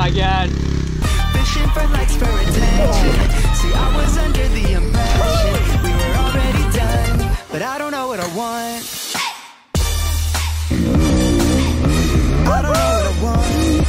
my god. Fishing for likes, for attention. See, I was under the impression we were already done, but I don't know what I want. I don't know what I want.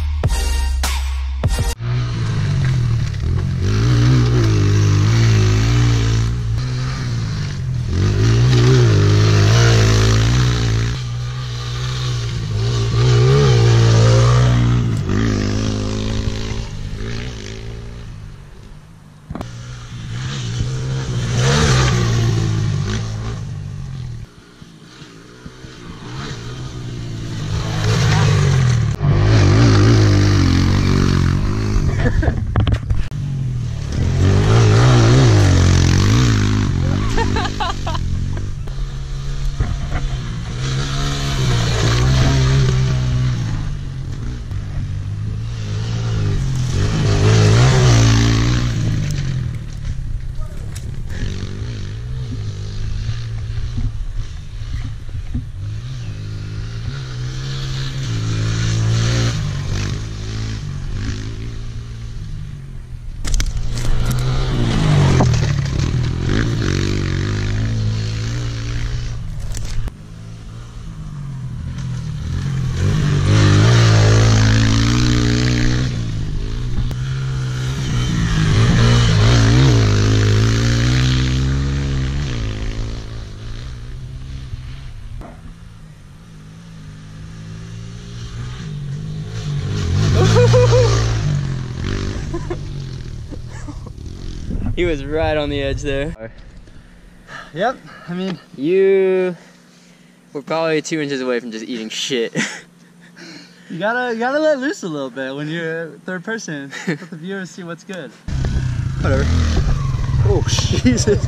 He was right on the edge there. Yep, I mean, you were probably 2 inches away from just eating shit. you gotta let loose a little bit when you're third person. Let the viewers see what's good. Whatever. Oh, Jesus.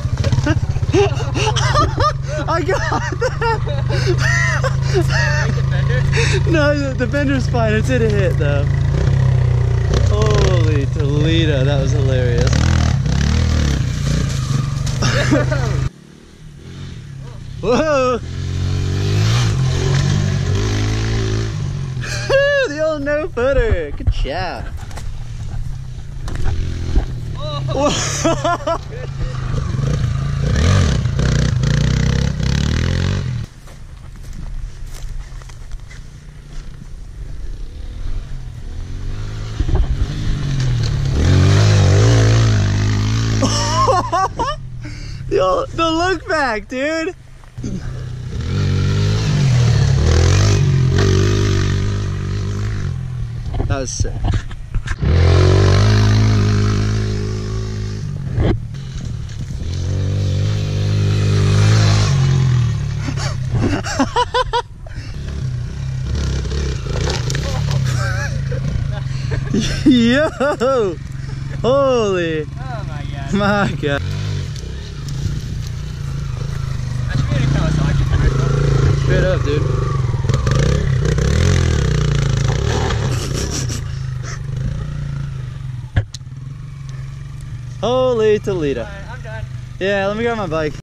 I got that. No, the bender's fine. It's in a hit though. Holy Toledo, that was hilarious. Whoa! The old no footer. Good job. Oh. The look back, dude. That was sick. Yo! Holy! Oh my god. My god. I should be in a Kawasaki. Straight up, dude. Holy Toledo. Alright, I'm done. Yeah, let me grab my bike.